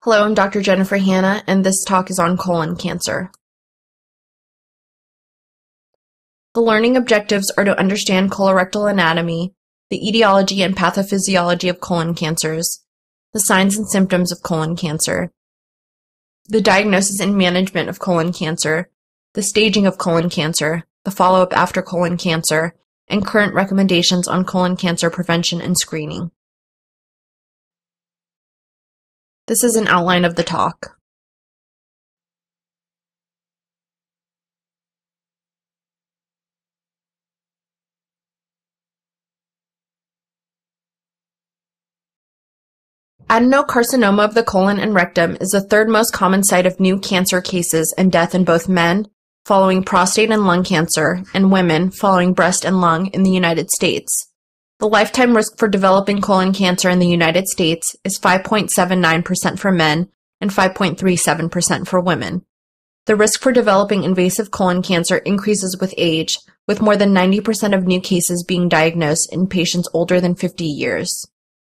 Hello, I'm Dr. Jennifer Hanna, and this talk is on colon cancer. The learning objectives are to understand colorectal anatomy, the etiology and pathophysiology of colon cancers, the signs and symptoms of colon cancer, the diagnosis and management of colon cancer, the staging of colon cancer, the follow-up after colon cancer, and current recommendations on colon cancer prevention and screening. This is an outline of the talk. Adenocarcinoma of the colon and rectum is the third most common site of new cancer cases and death in both men, following prostate and lung cancer, and women, following breast and lung in the United States. The lifetime risk for developing colon cancer in the United States is 5.79% for men and 5.37% for women. The risk for developing invasive colon cancer increases with age, with more than 90% of new cases being diagnosed in patients older than 50 years.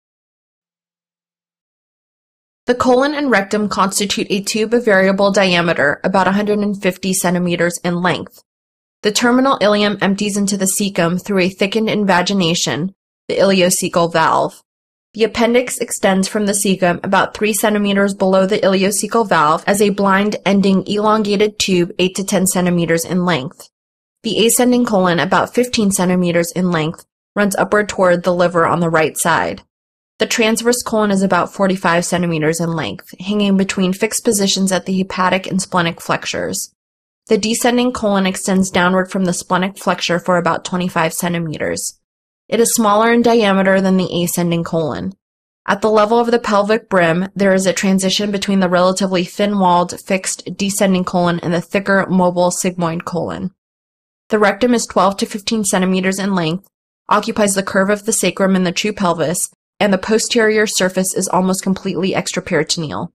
The colon and rectum constitute a tube of variable diameter, about 150 centimeters in length. The terminal ileum empties into the cecum through a thickened invagination, the ileocecal valve. The appendix extends from the cecum about 3 centimeters below the ileocecal valve as a blind-ending elongated tube 8 to 10 centimeters in length. The ascending colon, about 15 centimeters in length, runs upward toward the liver on the right side. The transverse colon is about 45 centimeters in length, hanging between fixed positions at the hepatic and splenic flexures. The descending colon extends downward from the splenic flexure for about 25 centimeters. It is smaller in diameter than the ascending colon. At the level of the pelvic brim, there is a transition between the relatively thin-walled, fixed descending colon and the thicker, mobile sigmoid colon. The rectum is 12 to 15 centimeters in length, occupies the curve of the sacrum and the true pelvis, and the posterior surface is almost completely extraperitoneal.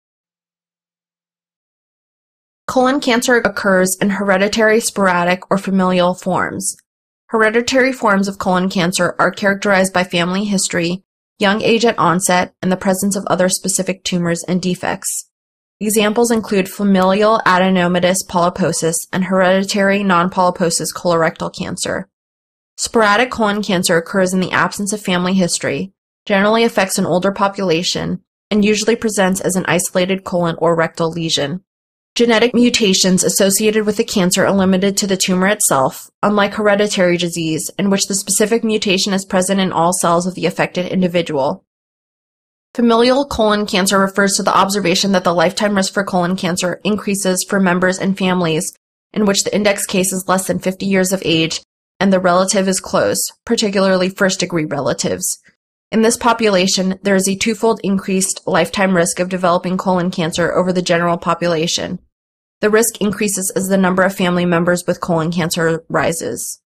Colon cancer occurs in hereditary, sporadic, or familial forms. Hereditary forms of colon cancer are characterized by family history, young age at onset, and the presence of other specific tumors and defects. Examples include familial adenomatous polyposis and hereditary non-polyposis colorectal cancer. Sporadic colon cancer occurs in the absence of family history, generally affects an older population, and usually presents as an isolated colon or rectal lesion. Genetic mutations associated with the cancer are limited to the tumor itself, unlike hereditary disease, in which the specific mutation is present in all cells of the affected individual. Familial colon cancer refers to the observation that the lifetime risk for colon cancer increases for members and families in which the index case is less than 50 years of age and the relative is close, particularly first-degree relatives. In this population, there is a twofold increased lifetime risk of developing colon cancer over the general population. The risk increases as the number of family members with colon cancer rises.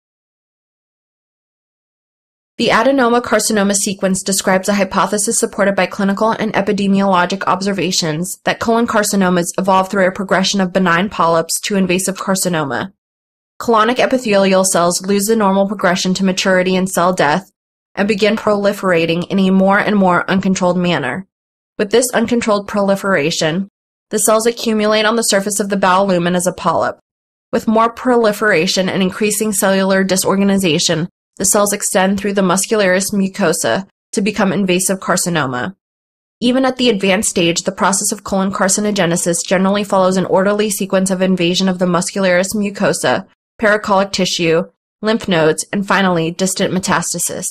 The adenoma carcinoma sequence describes a hypothesis supported by clinical and epidemiologic observations that colon carcinomas evolve through a progression of benign polyps to invasive carcinoma. Colonic epithelial cells lose the normal progression to maturity and cell death and begin proliferating in a more and more uncontrolled manner. With this uncontrolled proliferation, the cells accumulate on the surface of the bowel lumen as a polyp. With more proliferation and increasing cellular disorganization, the cells extend through the muscularis mucosa to become invasive carcinoma. Even at the advanced stage, the process of colon carcinogenesis generally follows an orderly sequence of invasion of the muscularis mucosa, pericolic tissue, lymph nodes, and finally, distant metastasis.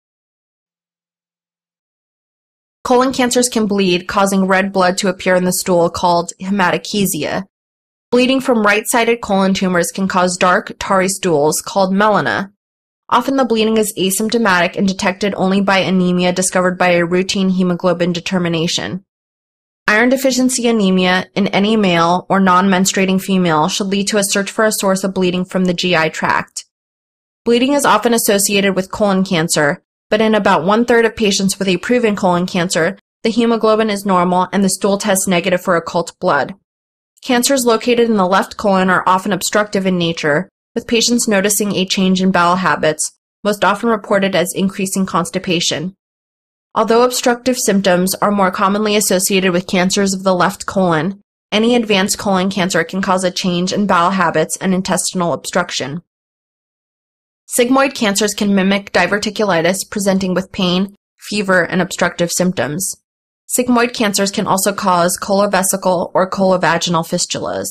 Colon cancers can bleed, causing red blood to appear in the stool called hematochezia. Bleeding from right-sided colon tumors can cause dark, tarry stools called melena. Often the bleeding is asymptomatic and detected only by anemia discovered by a routine hemoglobin determination. Iron deficiency anemia in any male or non-menstruating female should lead to a search for a source of bleeding from the GI tract. Bleeding is often associated with colon cancer, but in about 1/3 of patients with a proven colon cancer, the hemoglobin is normal and the stool tests negative for occult blood. Cancers located in the left colon are often obstructive in nature, with patients noticing a change in bowel habits, most often reported as increasing constipation. Although obstructive symptoms are more commonly associated with cancers of the left colon, any advanced colon cancer can cause a change in bowel habits and intestinal obstruction. Sigmoid cancers can mimic diverticulitis, presenting with pain, fever, and obstructive symptoms. Sigmoid cancers can also cause colovesical or colovaginal fistulas.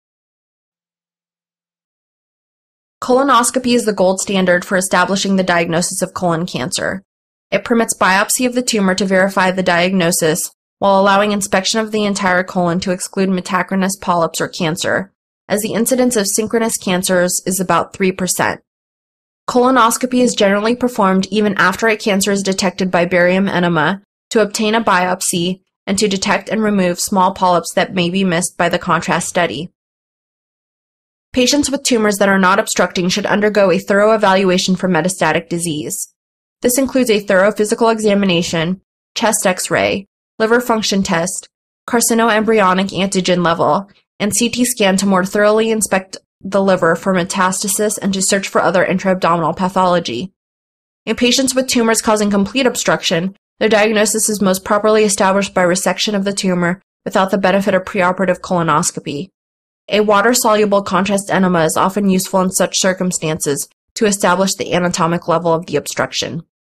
Colonoscopy is the gold standard for establishing the diagnosis of colon cancer. It permits biopsy of the tumor to verify the diagnosis while allowing inspection of the entire colon to exclude metachronous polyps or cancer, as the incidence of synchronous cancers is about 3%. Colonoscopy is generally performed even after a cancer is detected by barium enema to obtain a biopsy and to detect and remove small polyps that may be missed by the contrast study. Patients with tumors that are not obstructing should undergo a thorough evaluation for metastatic disease. This includes a thorough physical examination, chest X-ray, liver function test, carcinoembryonic antigen level, and CT scan to more thoroughly inspect the liver for metastasis and to search for other intra-abdominal pathology. In patients with tumors causing complete obstruction, their diagnosis is most properly established by resection of the tumor without the benefit of preoperative colonoscopy. A water-soluble contrast enema is often useful in such circumstances to establish the anatomic level of the obstruction.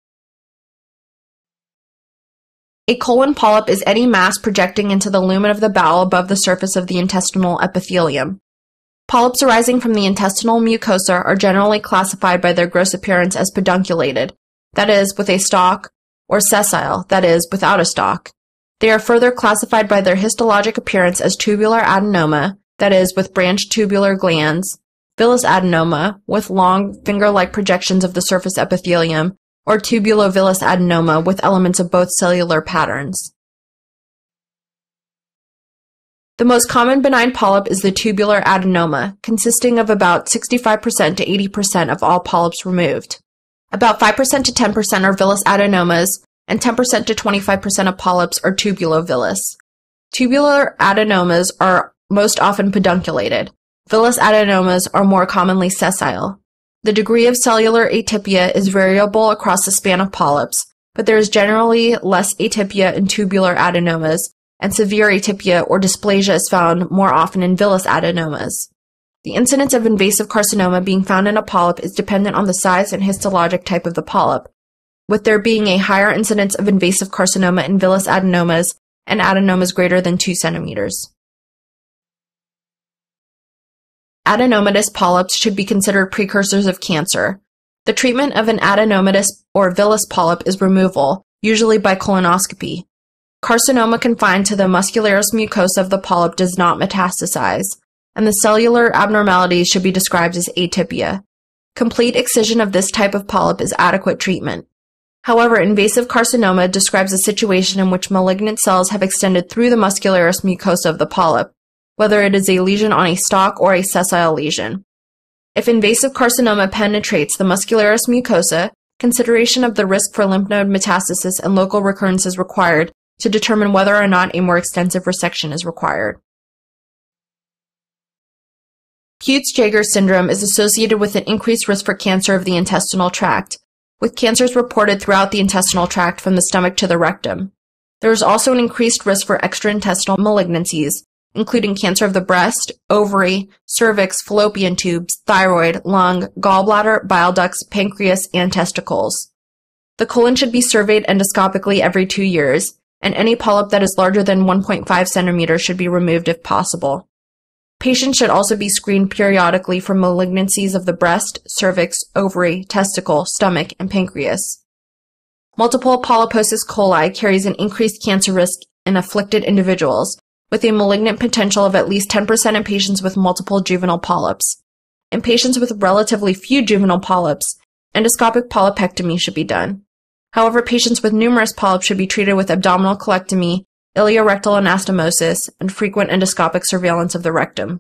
A colon polyp is any mass projecting into the lumen of the bowel above the surface of the intestinal epithelium. Polyps arising from the intestinal mucosa are generally classified by their gross appearance as pedunculated, that is, with a stalk, or sessile, that is, without a stalk. They are further classified by their histologic appearance as tubular adenoma, that is, with branched tubular glands, villous adenoma, with long finger-like projections of the surface epithelium, or tubulovillous adenoma with elements of both cellular patterns. The most common benign polyp is the tubular adenoma, consisting of about 65% to 80% of all polyps removed. About 5% to 10% are villous adenomas, and 10% to 25% of polyps are tubulovillous. Tubular adenomas are most often pedunculated. Villous adenomas are more commonly sessile. The degree of cellular atypia is variable across the span of polyps, but there is generally less atypia in tubular adenomas, and severe atypia or dysplasia is found more often in villous adenomas. The incidence of invasive carcinoma being found in a polyp is dependent on the size and histologic type of the polyp, with there being a higher incidence of invasive carcinoma in villous adenomas and adenomas greater than 2 centimeters. Adenomatous polyps should be considered precursors of cancer. The treatment of an adenomatous or villous polyp is removal, usually by colonoscopy. Carcinoma confined to the muscularis mucosa of the polyp does not metastasize, and the cellular abnormalities should be described as atypia. Complete excision of this type of polyp is adequate treatment. However, invasive carcinoma describes a situation in which malignant cells have extended through the muscularis mucosa of the polyp, whether it is a lesion on a stalk or a sessile lesion. If invasive carcinoma penetrates the muscularis mucosa, consideration of the risk for lymph node metastasis and local recurrence is required to determine whether or not a more extensive resection is required. Peutz-Jeghers syndrome is associated with an increased risk for cancer of the intestinal tract, with cancers reported throughout the intestinal tract from the stomach to the rectum. There is also an increased risk for extraintestinal malignancies, including cancer of the breast, ovary, cervix, fallopian tubes, thyroid, lung, gallbladder, bile ducts, pancreas, and testicles. The colon should be surveyed endoscopically every 2 years, and any polyp that is larger than 1.5 centimeters should be removed if possible. Patients should also be screened periodically for malignancies of the breast, cervix, ovary, testicle, stomach, and pancreas. Multiple polyposis coli carries an increased cancer risk in afflicted individuals, with a malignant potential of at least 10% in patients with multiple juvenile polyps. In patients with relatively few juvenile polyps, endoscopic polypectomy should be done. However, patients with numerous polyps should be treated with abdominal colectomy, ileorectal anastomosis, and frequent endoscopic surveillance of the rectum.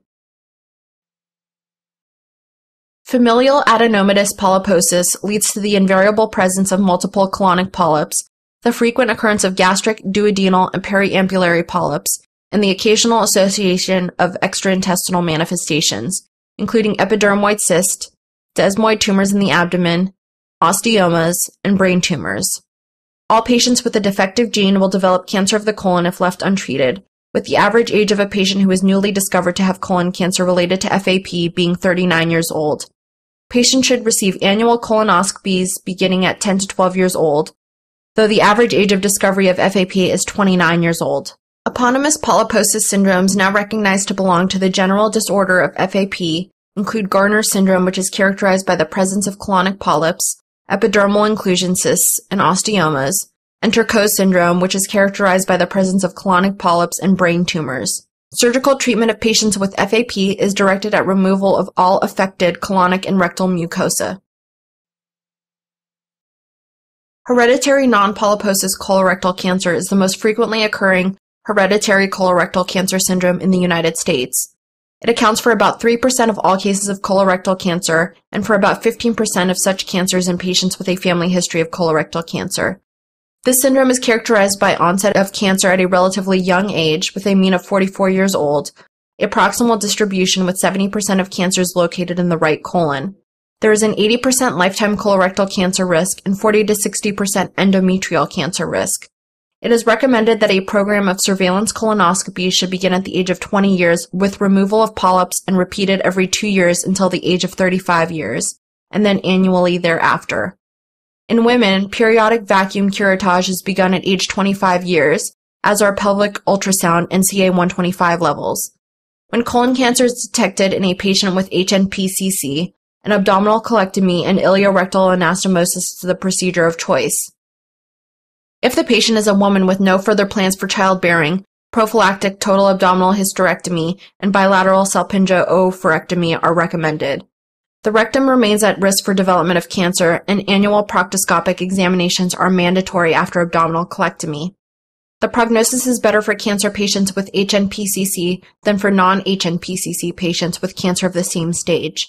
Familial adenomatous polyposis leads to the invariable presence of multiple colonic polyps, the frequent occurrence of gastric, duodenal, and periampullary polyps, and the occasional association of extraintestinal manifestations, including epidermoid cyst, desmoid tumors in the abdomen, osteomas, and brain tumors. All patients with a defective gene will develop cancer of the colon if left untreated, with the average age of a patient who is newly discovered to have colon cancer related to FAP being 39 years old. Patients should receive annual colonoscopies beginning at 10 to 12 years old, though the average age of discovery of FAP is 29 years old. Eponymous polyposis syndromes now recognized to belong to the general disorder of FAP include Gardner syndrome, which is characterized by the presence of colonic polyps, epidermal inclusion cysts, and osteomas, and Turcot syndrome, which is characterized by the presence of colonic polyps and brain tumors. Surgical treatment of patients with FAP is directed at removal of all affected colonic and rectal mucosa. Hereditary non-polyposis colorectal cancer is the most frequently occurring hereditary colorectal cancer syndrome in the United States. It accounts for about 3% of all cases of colorectal cancer and for about 15% of such cancers in patients with a family history of colorectal cancer. This syndrome is characterized by onset of cancer at a relatively young age with a mean of 44 years old, a proximal distribution with 70% of cancers located in the right colon. There is an 80% lifetime colorectal cancer risk and 40 to 60% endometrial cancer risk. It is recommended that a program of surveillance colonoscopy should begin at the age of 20 years with removal of polyps and repeated every 2 years until the age of 35 years, and then annually thereafter. In women, periodic vacuum curettage is begun at age 25 years, as are pelvic ultrasound and CA-125 levels. When colon cancer is detected in a patient with HNPCC, an abdominal colectomy and ileorectal anastomosis is the procedure of choice. If the patient is a woman with no further plans for childbearing, prophylactic total abdominal hysterectomy and bilateral salpingo-oophorectomy are recommended. The rectum remains at risk for development of cancer, and annual proctoscopic examinations are mandatory after abdominal colectomy. The prognosis is better for cancer patients with HNPCC than for non-HNPCC patients with cancer of the same stage.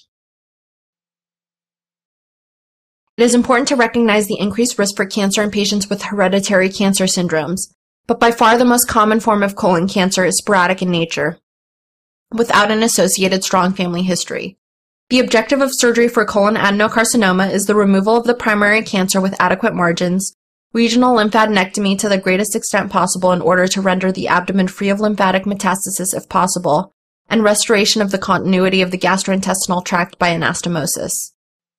It is important to recognize the increased risk for cancer in patients with hereditary cancer syndromes, but by far the most common form of colon cancer is sporadic in nature, without an associated strong family history. The objective of surgery for colon adenocarcinoma is the removal of the primary cancer with adequate margins, regional lymphadenectomy to the greatest extent possible in order to render the abdomen free of lymphatic metastasis if possible, and restoration of the continuity of the gastrointestinal tract by anastomosis.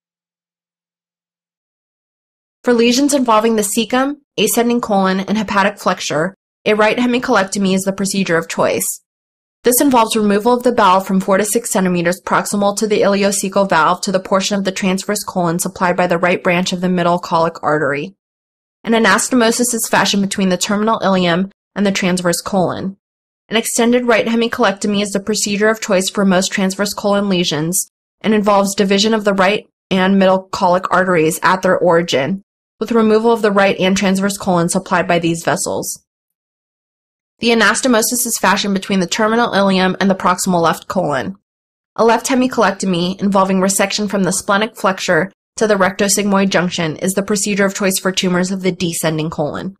For lesions involving the cecum, ascending colon, and hepatic flexure, a right hemicolectomy is the procedure of choice. This involves removal of the bowel from 4 to 6 centimeters proximal to the ileocecal valve to the portion of the transverse colon supplied by the right branch of the middle colic artery. An anastomosis is fashioned between the terminal ileum and the transverse colon. An extended right hemicolectomy is the procedure of choice for most transverse colon lesions and involves division of the right and middle colic arteries at their origin, with removal of the right and transverse colon supplied by these vessels. The anastomosis is fashioned between the terminal ileum and the proximal left colon. A left hemicolectomy, involving resection from the splenic flexure to the rectosigmoid junction, is the procedure of choice for tumors of the descending colon.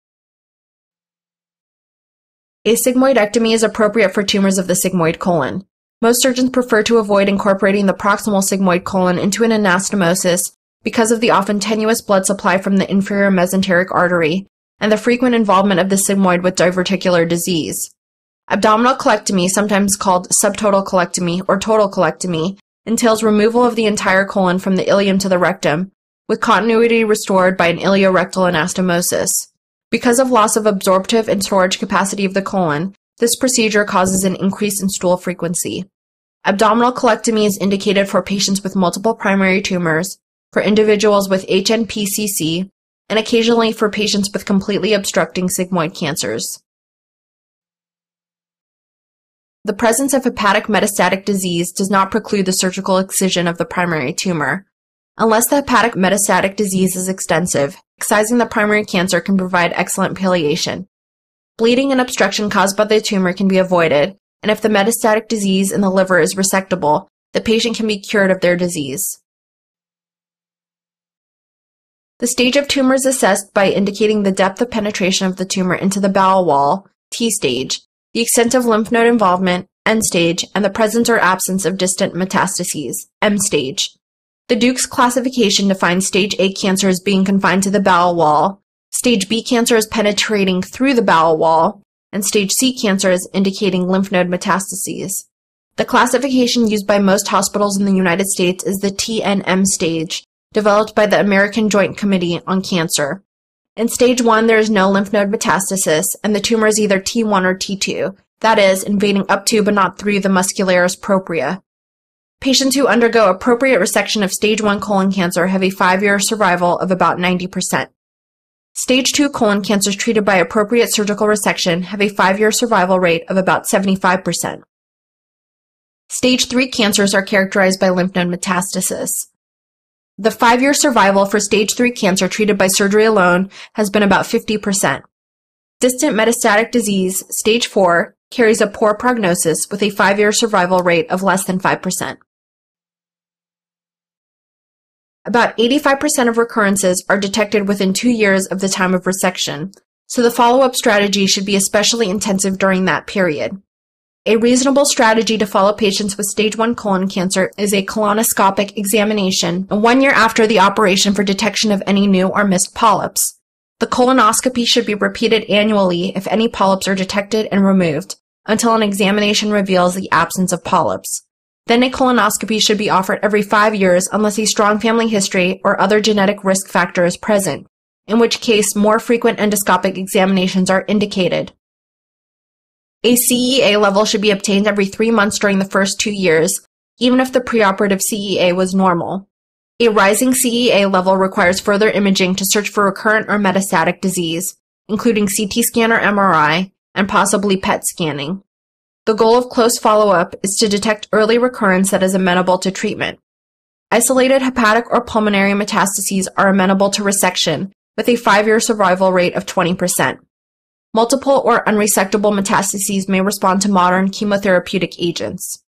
A sigmoidectomy is appropriate for tumors of the sigmoid colon. Most surgeons prefer to avoid incorporating the proximal sigmoid colon into an anastomosis because of the often tenuous blood supply from the inferior mesenteric artery and the frequent involvement of the sigmoid with diverticular disease. Abdominal colectomy, sometimes called subtotal colectomy or total colectomy, entails removal of the entire colon from the ileum to the rectum, with continuity restored by an ileorectal anastomosis. Because of loss of absorptive and storage capacity of the colon, this procedure causes an increase in stool frequency. Abdominal colectomy is indicated for patients with multiple primary tumors, for individuals with HNPCC, and occasionally for patients with completely obstructing sigmoid cancers. The presence of hepatic metastatic disease does not preclude the surgical excision of the primary tumor. Unless the hepatic metastatic disease is extensive, excising the primary cancer can provide excellent palliation. Bleeding and obstruction caused by the tumor can be avoided, and if the metastatic disease in the liver is resectable, the patient can be cured of their disease. The stage of tumor is assessed by indicating the depth of penetration of the tumor into the bowel wall, T stage, the extent of lymph node involvement, N stage, and the presence or absence of distant metastases, M stage. The Duke's classification defines stage A cancer as being confined to the bowel wall, Stage B cancer is penetrating through the bowel wall, and stage C cancer is indicating lymph node metastases. The classification used by most hospitals in the United States is the TNM stage, developed by the American Joint Committee on Cancer. In stage 1, there is no lymph node metastasis, and the tumor is either T1 or T2, that is, invading up to but not through the muscularis propria. Patients who undergo appropriate resection of stage 1 colon cancer have a 5-year survival of about 90%. Stage 2 colon cancers treated by appropriate surgical resection have a 5-year survival rate of about 75%. Stage 3 cancers are characterized by lymph node metastasis. The 5-year survival for stage 3 cancer treated by surgery alone has been about 50%. Distant metastatic disease, stage 4, carries a poor prognosis with a 5-year survival rate of less than 5%. About 85% of recurrences are detected within 2 years of the time of resection, so the follow-up strategy should be especially intensive during that period. A reasonable strategy to follow patients with stage 1 colon cancer is a colonoscopic examination 1 year after the operation for detection of any new or missed polyps. The colonoscopy should be repeated annually if any polyps are detected and removed, until an examination reveals the absence of polyps. Then a colonoscopy should be offered every 5 years unless a strong family history or other genetic risk factor is present, in which case more frequent endoscopic examinations are indicated. A CEA level should be obtained every 3 months during the first 2 years, even if the preoperative CEA was normal. A rising CEA level requires further imaging to search for recurrent or metastatic disease, including CT scan or MRI, and possibly PET scanning. The goal of close follow-up is to detect early recurrence that is amenable to treatment. Isolated hepatic or pulmonary metastases are amenable to resection, with a 5-year survival rate of 20%. Multiple or unresectable metastases may respond to modern chemotherapeutic agents.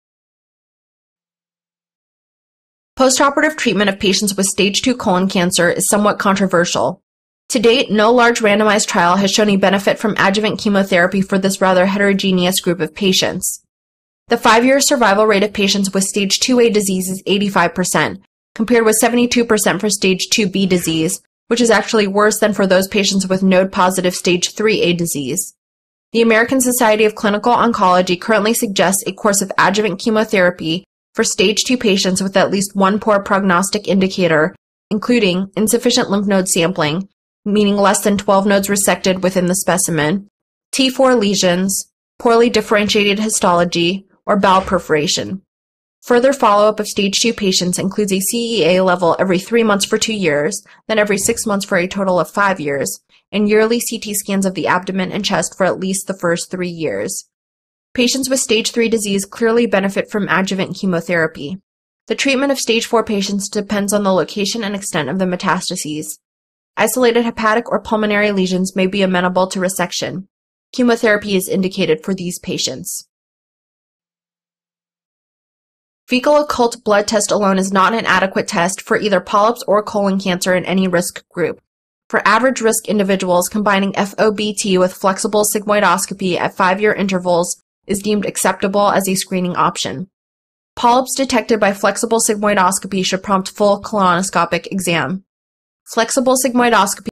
Post-operative treatment of patients with stage 2 colon cancer is somewhat controversial. To date, no large randomized trial has shown a benefit from adjuvant chemotherapy for this rather heterogeneous group of patients. The 5-year survival rate of patients with stage 2A disease is 85%, compared with 72% for stage 2B disease, which is actually worse than for those patients with node-positive stage 3A disease. The American Society of Clinical Oncology currently suggests a course of adjuvant chemotherapy for stage 2 patients with at least one poor prognostic indicator, including insufficient lymph node sampling, meaning less than 12 nodes resected within the specimen, T4 lesions, poorly differentiated histology, or bowel perforation. Further follow-up of stage 2 patients includes a CEA level every 3 months for 2 years, then every 6 months for a total of 5 years, and yearly CT scans of the abdomen and chest for at least the first 3 years. Patients with stage 3 disease clearly benefit from adjuvant chemotherapy. The treatment of stage 4 patients depends on the location and extent of the metastases. Isolated hepatic or pulmonary lesions may be amenable to resection. Chemotherapy is indicated for these patients. Fecal occult blood test alone is not an adequate test for either polyps or colon cancer in any risk group. For average risk individuals, combining FOBT with flexible sigmoidoscopy at 5-year intervals is deemed acceptable as a screening option. Polyps detected by flexible sigmoidoscopy should prompt full colonoscopic exam. Flexible sigmoidoscopy